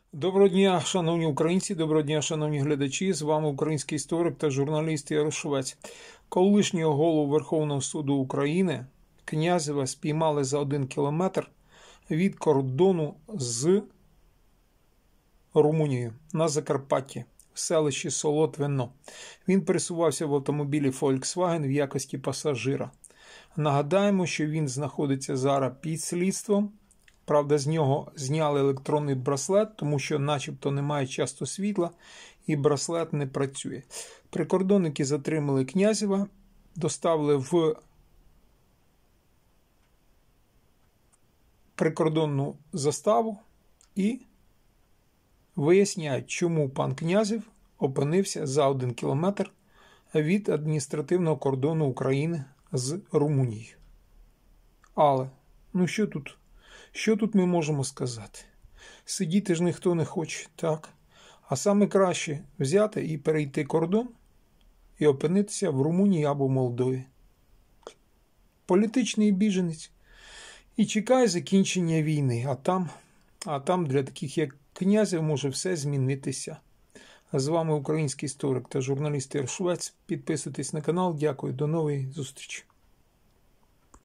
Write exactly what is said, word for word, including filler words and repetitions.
Доброго дня, шановні українці, доброго дня, шановні глядачі. З вами український історик та журналіст Ярошовець. Колишнього голову Верховного суду України Князєва спіймали за один кілометр від кордону з Румунією на Закарпатті, в селищі Солотвино. Він пересувався в автомобілі Volkswagen в якості пасажира. Нагадаємо, що він знаходиться зараз під слідством. Правда, з нього зняли електронний браслет, тому що начебто немає часто світла і браслет не працює. Прикордонники затримали Князєва, доставили в прикордонну заставу і виясняють, чому пан Князєв опинився за один кілометр від адміністративного кордону України з Румунією. Але, ну що тут? Що тут ми можемо сказати? Сидіти ж ніхто не хоче, так? А саме краще взяти і перейти кордон і опинитися в Румунії або Молдові. Політичний біженець. І чекає закінчення війни, а там, а там для таких як Князєв може все змінитися. З вами український історик та журналіст Ярошовець. Підписуйтесь на канал. Дякую. До нової зустрічі.